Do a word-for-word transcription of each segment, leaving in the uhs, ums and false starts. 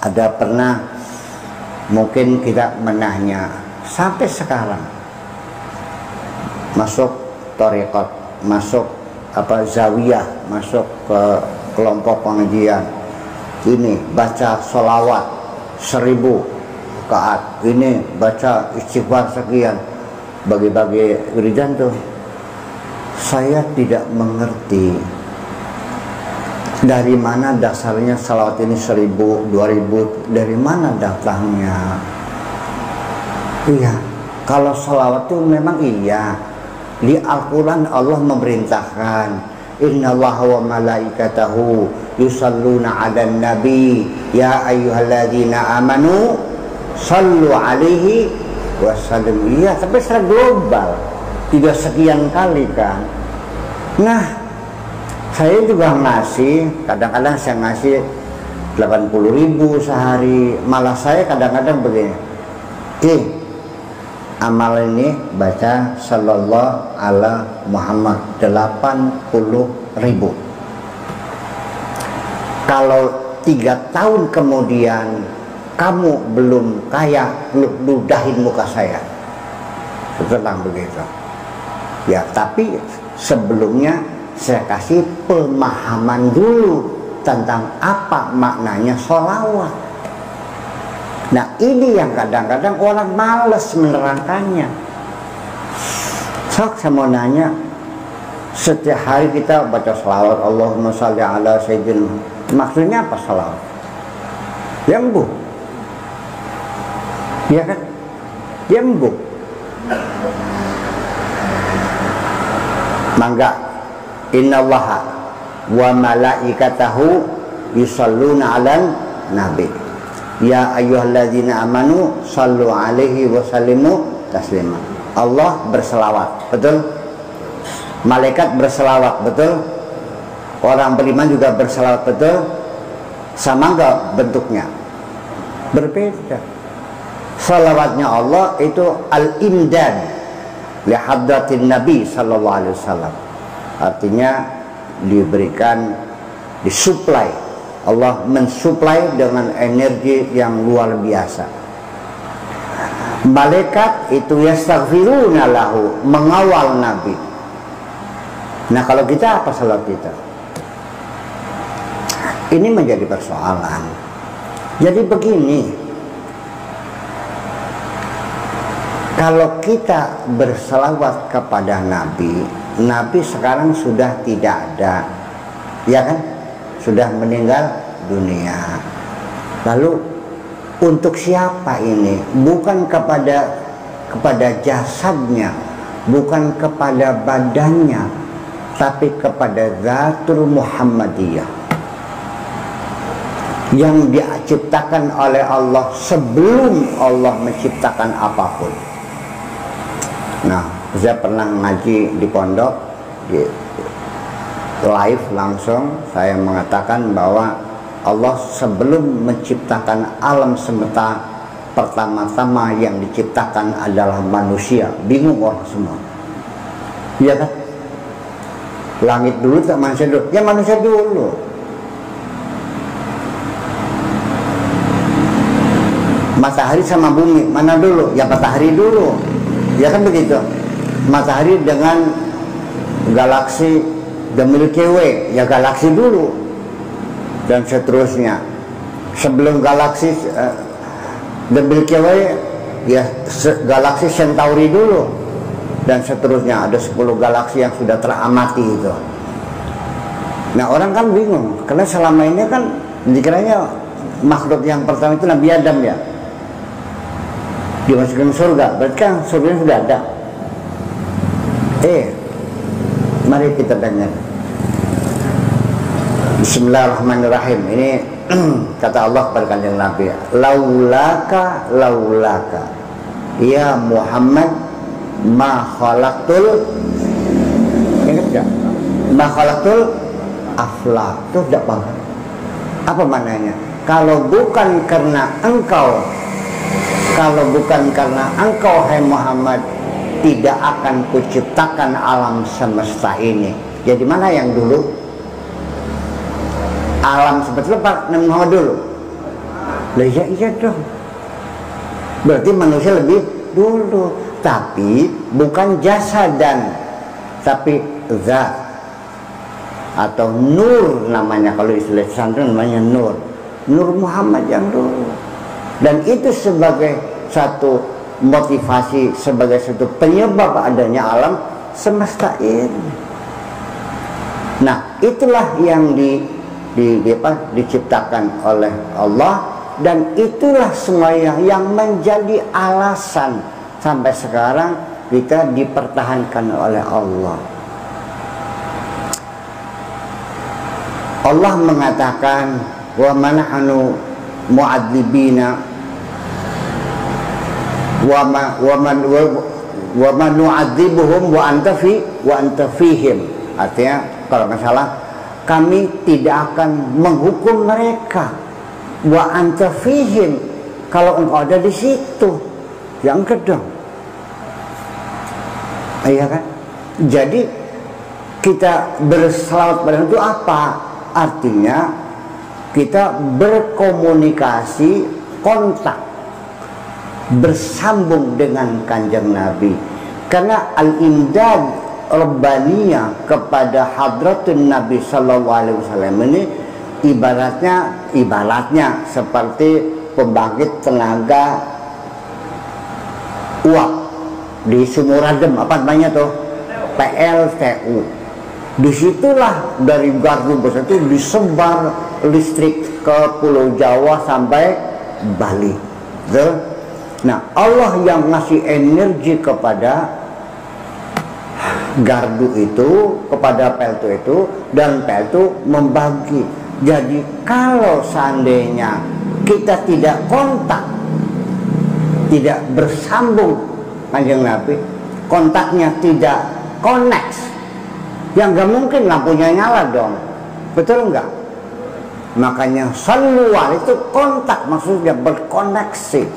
ada pernah mungkin kita menanya sampai sekarang masuk thariqat, masuk apa zawiyah, masuk ke kelompok pengajian ini baca sholawat seribu kaat, ini baca istighfar sekian, bagi-bagi wiridan tuh. Saya tidak mengerti dari mana dasarnya salawat ini seribu, dua ribu, dari mana datangnya. Iya, kalau salawat itu memang iya, di Al-Quran Allah memerintahkan innallaha wa malaikatahu yusalluna 'alan nabi ya ayyuhalladzina amanu sallu alaihi wasallam. Iya, tapi secara global, tidak sekian kali kan. Nah, saya juga ngasih, kadang-kadang saya ngasih delapan puluh ribu sehari. Malah saya kadang-kadang begini, eh amal ini baca sallallahu ala Muhammad delapan puluh ribu. Kalau tiga tahun kemudian kamu belum kaya, ludahin muka saya. Tenang begitu. Ya, tapi sebelumnya saya kasih pemahaman dulu tentang apa maknanya sholawat. Nah, ini yang kadang-kadang orang malas menerangkannya. Sok saya mau nanya, setiap hari kita baca sholawat Allahumma sholli ala sayyidina, maksudnya apa sholawat? Yang bu, ya kan? Yang bu. Mangga innallaha wa malaikatahu yusalluna 'alan nabi ya ayyuhalladzina amanu sallu alaihi wa sallimu taslima. Allah berselawat, betul? Malaikat berselawat, betul? Orang beriman juga berselawat, betul? Sama enggak bentuknya? Berbeda. Salawatnya Allah itu al-imdad li hadratin Nabi sallallahu alaihi wasallam. Artinya diberikan, disuplai. Allah mensuplai dengan energi yang luar biasa. Malaikat itu yastaghfiruna lahu, mengawal Nabi. Nah, kalau kita apa salat kita? Ini menjadi persoalan. Jadi begini, kalau kita berselawat kepada Nabi, Nabi sekarang sudah tidak ada, ya kan? Sudah meninggal dunia. Lalu untuk siapa ini? Bukan kepada kepada jasadnya, bukan kepada badannya, tapi kepada Zatul Muhammadiyah yang diciptakan oleh Allah sebelum Allah menciptakan apapun. Nah, saya pernah ngaji di pondok, di live langsung saya mengatakan bahwa Allah sebelum menciptakan alam semesta, pertama-tama yang diciptakan adalah manusia. Bingung orang semua, iya kan? Langit dulu tak manusia dulu? Ya manusia dulu. Matahari sama bumi mana dulu? Ya matahari dulu. Ya kan begitu. Matahari dengan galaksi The Milky Way, ya galaksi dulu, dan seterusnya. Sebelum galaksi uh, The Milky Way, ya galaksi Centauri dulu, dan seterusnya. Ada sepuluh galaksi yang sudah teramati itu. Nah, orang kan bingung karena selama ini kan dikiranya makhluk yang pertama itu Nabi Adam, ya, dimasukkan surga, berarti kan surga sudah ada. Eh, mari kita dengar. Bismillahirrahmanirrahim. Ini kata Allah kepada kanjeng Nabi, laulaka laulaka ya Muhammad ma khalaqtul, ingat gak? Ma khalaqtul aflak. Itu tidak paham apa maknanya. Kalau bukan karena engkau, kalau bukan karena engkau hai Muhammad, tidak akan kuciptakan alam semesta ini. Jadi mana yang dulu? Alam semesta Pak Nabi Muhammad dulu. Lah iya iya dong. Berarti manusia lebih dulu, tapi bukan jasadan, tapi zat atau nur namanya, kalau istilah pesantren namanya nur. Nur Muhammad yang dulu. Dan itu sebagai satu motivasi, sebagai satu penyebab adanya alam semesta ini. Nah, itulah yang di, di, di apa, diciptakan oleh Allah, dan itulah semuanya yang menjadi alasan sampai sekarang kita dipertahankan oleh Allah. Allah mengatakan, wa manahnu mu'adzibina wa ma wa man wa man nu'adzibuhum wa anta fi wa anta fihim. Artinya kalau nggak salah, kami tidak akan menghukum mereka, wa anta fihim, kalau engkau ada di situ. Yang kedua, iya kan? Jadi kita berselawat pada itu apa? Artinya kita berkomunikasi, kontak, bersambung dengan Kanjeng Nabi. Karena al-imdad Rabbaniyah kepada hadratun Nabi Sallallahu Alaihi Wasallam ini ibaratnya ibaratnya seperti pembangkit tenaga uap di Sumuradem, apa namanya tuh, P L T U. Disitulah dari gardu besar itu disebar listrik ke Pulau Jawa sampai Bali. Betul? Nah, Allah yang ngasih energi kepada gardu itu, kepada P L T U itu, dan P L T U membagi. Jadi kalau seandainya kita tidak kontak, tidak bersambung Kanjeng Nabi, kontaknya tidak connect, yang gak mungkin lampunya nyala dong. Betul enggak? Makanya sallual itu kontak, maksudnya berkoneksi.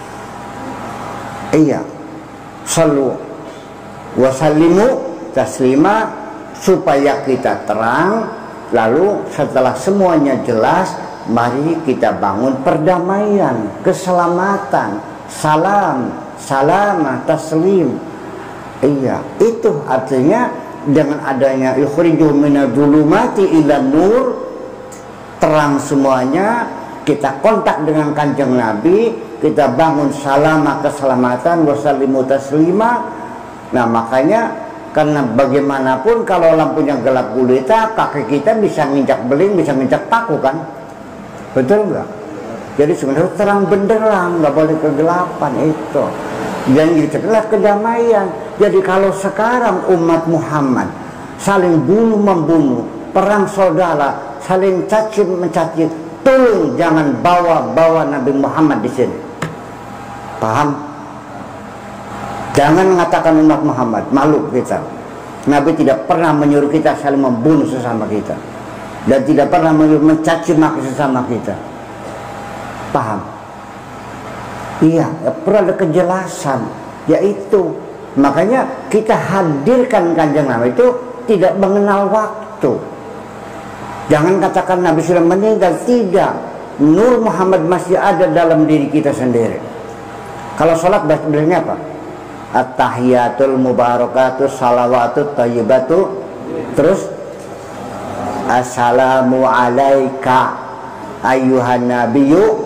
Iya, sallu wasallimu taslima, supaya kita terang. Lalu setelah semuanya jelas, mari kita bangun perdamaian, keselamatan, salam, salamah, taslim. Iya, itu artinya dengan adanya yukhrijuh minadh-dhulumati ilan nur, terang semuanya, kita kontak dengan Kanjeng Nabi, kita bangun salamah, keselamatan, wasallimu taslima. Nah, makanya karena bagaimanapun kalau lampunya gelap gulita, kaki kita bisa nginjak beling, bisa nginjak paku kan? Betul nggak? Jadi sebenarnya terang benderang, nggak boleh kegelapan itu. Dan itulah kedamaian. Jadi kalau sekarang umat Muhammad saling bunuh membunuh, perang saudara, saling caci mencaci, tolong jangan bawa-bawa Nabi Muhammad di sini. Paham? Jangan mengatakan umat Muhammad, malu kita. Nabi tidak pernah menyuruh kita saling membunuh sesama kita, dan tidak pernah menyuruh mencaci maki sesama kita. Paham? Iya, ya, perlu ada kejelasan, yaitu makanya kita hadirkan Kanjeng Nabi itu tidak mengenal waktu. Jangan katakan Nabi sudah meninggal, tidak. Nur Muhammad masih ada dalam diri kita sendiri. Kalau sholat bahasanya apa? At-tahiyatul mubarakatus salawatut thayyibatu, terus assalamu alaika ayyuhan nabiyyu,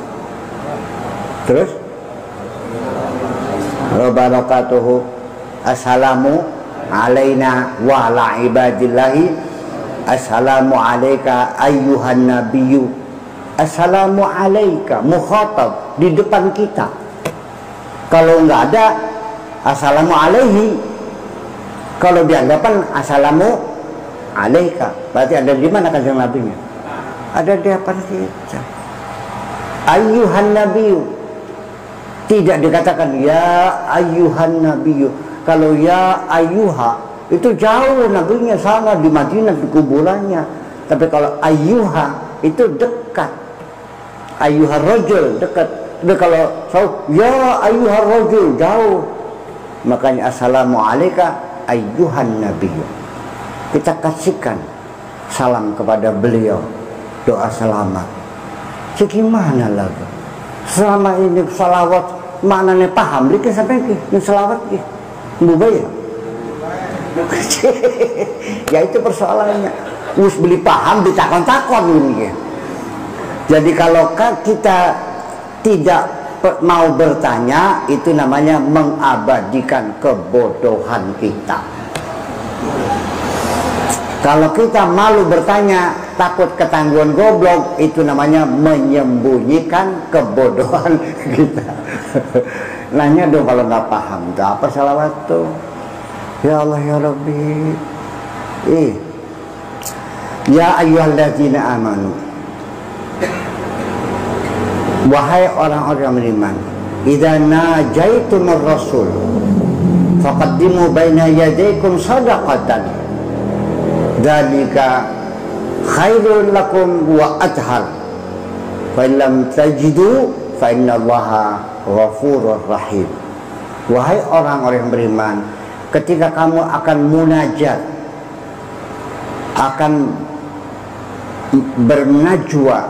terus wabarakatuhu, assalamu alaina wa ala ibadillahi, assalamu alaika ayyuhan nabiyyu. Assalamu alaika, mukhatab di depan kita. Kalau nggak ada assalamu alaihi, kalau dianggapan assalamu alaika, berarti ada di mana Kanjeng Nabi-nya? Ada di depan kita. Ayyuhan nabiyyu, tidak dikatakan ya ayyuhan nabiyyu. Kalau ya ayyuha itu jauh, nabinya sana di Madinah di kuburannya. Tapi kalau ayyuha itu dekat. Ayyuhar rajul dekat. Tapi kalau so, ya ayyuhar rajul jauh. Makanya assalamu alayka ayyuhan nabiyyu. Kita kasihkan salam kepada beliau, doa selamat. Gimana lah? Selama ini salawat maknanya paham, lagi sampai ke salawat ke, mubah ya? Ya itu persoalannya. Us beli paham ditakon-takon ini. Jadi kalau kita tidak mau bertanya, itu namanya mengabadikan kebodohan kita. Kalau kita malu bertanya, takut ketangguhan goblok, itu namanya menyembunyikan kebodohan kita. Nanya dong kalau nggak paham, itu apa salawat tuh? Ya Allah ya Rabbi. Eh. Ya ayyuhalladzina amanu. Wahai orang-orang beriman, idza najaitumur rasul faqaddimu baina yadaykum shadaqatan. Dzalika khairul lakum wa athhar. Fa lam tajidu fa innallaha ghafurur rahim. Wahai orang-orang beriman, ketika kamu akan munajat, akan bernajwa,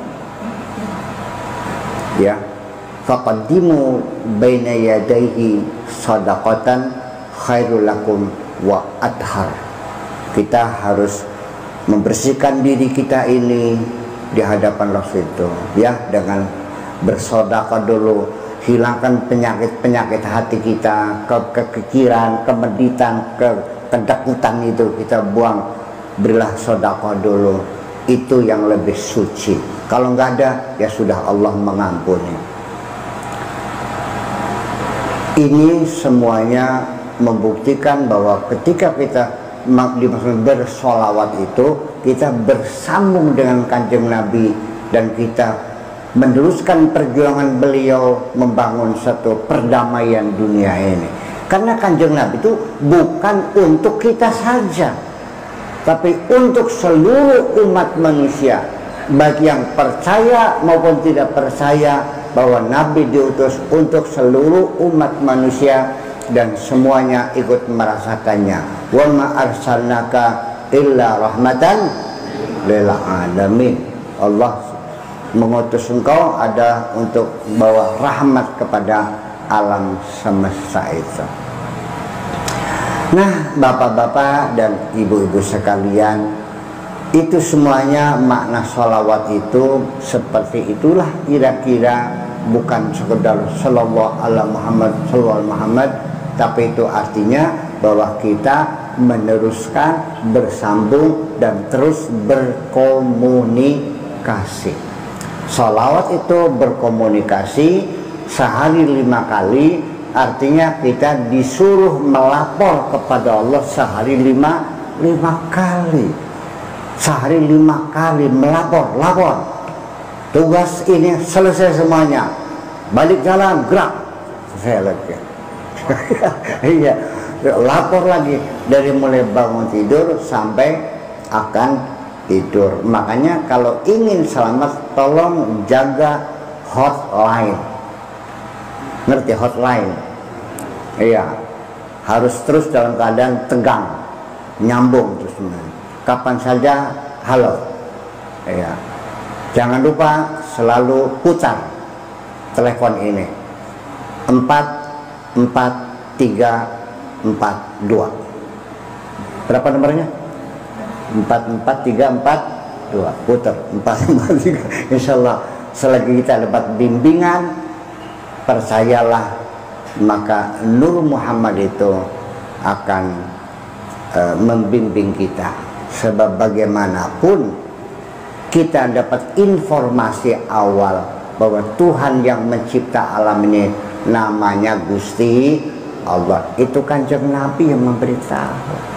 ya, faqaddimu baina yadayhi shadaqatan khairul lakum wa athhar. Kita harus membersihkan diri kita ini di hadapan Rasul itu, ya, dengan bersedekah dulu, hilangkan penyakit-penyakit hati kita, ke kekiran, kemeditan, ke kedakutan itu kita buang, berilah sedekah dulu. Itu yang lebih suci. Kalau nggak ada, ya sudah, Allah mengampuni. Ini semuanya membuktikan bahwa ketika kita dimaksud bersolawat itu, kita bersambung dengan Kanjeng Nabi dan kita meneruskan perjuangan beliau membangun satu perdamaian dunia ini. Karena Kanjeng Nabi itu bukan untuk kita saja, tapi untuk seluruh umat manusia, bagi yang percaya maupun tidak percaya bahwa Nabi diutus untuk seluruh umat manusia dan semuanya ikut merasakannya. Wa ma arsalnaka illa rahmatan lil alamin. Allah mengutus engkau ada untuk bawa rahmat kepada alam semesta itu. Nah, bapak-bapak dan ibu-ibu sekalian, itu semuanya makna sholawat itu seperti itulah kira-kira, bukan sekedar sallallahu ala Muhammad sallallahu Muhammad, tapi itu artinya bahwa kita meneruskan, bersambung dan terus berkomunikasi. Sholawat itu berkomunikasi sehari lima kali. Artinya kita disuruh melapor kepada Allah sehari lima, lima kali. Sehari lima kali melapor, lapor. Tugas ini selesai semuanya. Balik jalan, gerak. Selesai lagi. Iya, lapor lagi. Dari mulai bangun tidur sampai akan tidur. Makanya kalau ingin selamat, tolong jaga hotline. Ngerti hotline? Iya, harus terus dalam keadaan tegang, nyambung terus. Kapan saja halo. Iya, jangan lupa selalu putar telepon ini empat empat tiga empat dua. Berapa nomornya? Empat empat tiga empat dua. Putar empat empat tiga. Insya Allah selagi kita dapat bimbingan, percayalah, maka Nur Muhammad itu akan e, membimbing kita. Sebab bagaimanapun kita dapat informasi awal bahwa Tuhan yang mencipta alam ini namanya Gusti Allah. Itu Kanjeng Nabi yang memberitahu.